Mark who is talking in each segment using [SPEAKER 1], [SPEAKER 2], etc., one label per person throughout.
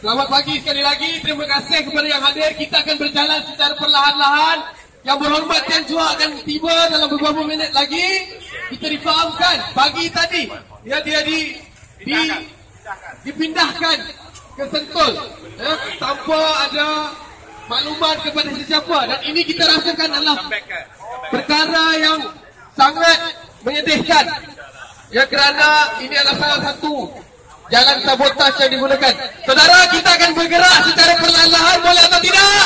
[SPEAKER 1] Selamat pagi sekali lagi. Terima kasih kepada yang hadir. Kita akan berjalan secara perlahan-lahan. Yang berhormat Tuan Chua akan tiba dalam beberapa minit lagi. Kita difahamkan pagi tadi dia dipindahkan ke Sentul tanpa ada maklumat kepada sesiapa, dan ini kita rasakan adalah perkara yang sangat menyedihkan, ya, kerana ini adalah salah satu jalan sabotaj yang digunakan. Saudara, kita akan bergerak secara perlahan-lahan, boleh atau tidak?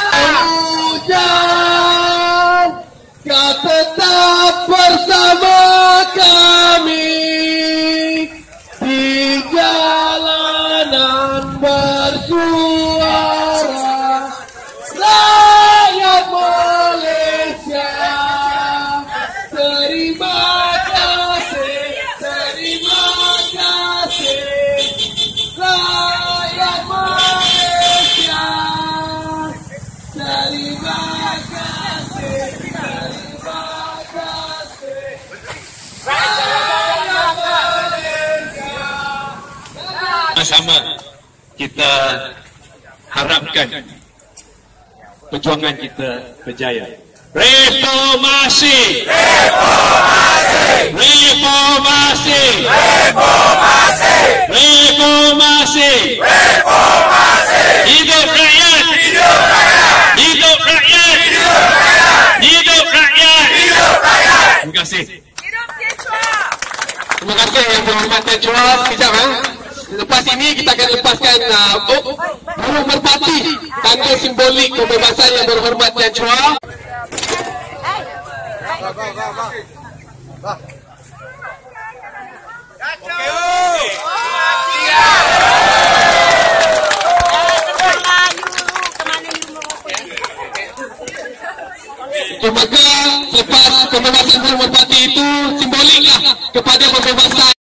[SPEAKER 1] Hujan, kau tetap bersama kami di jalanan bersuara, rakyat Malaysia. Terima kasih, terima kasih, rakyat Malaysia. Terima kasih, terima kasih, rakyat Malaysia.
[SPEAKER 2] Sama kita harapkan perjuangan kita berjaya. Reformasi, reformasi, reformasi, reformasi, reformasi, reformasi. Hidup rakyat, hidup rakyat, hidup rakyat, hidup rakyat, hidup rakyat, hidup rakyat. Terima kasih.
[SPEAKER 3] Hidup Tuan Chua.
[SPEAKER 1] Terima kasih yang berhormat Tuan Chua. Sekejap, lepas ini kita akan lepaskan burung merpati, tanda simbolik kebebasan yang berhormat Tuan Chua. Maka selepas pembebasan burung merpati itu simboliklah kepada pembebasan